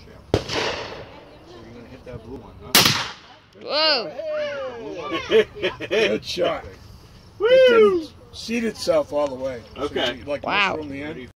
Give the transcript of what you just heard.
So you're going to hit that blue one, huh? Whoa! Good shot. Woo! It didn't seat itself all the way. Okay. So you, like, Wow. from the end.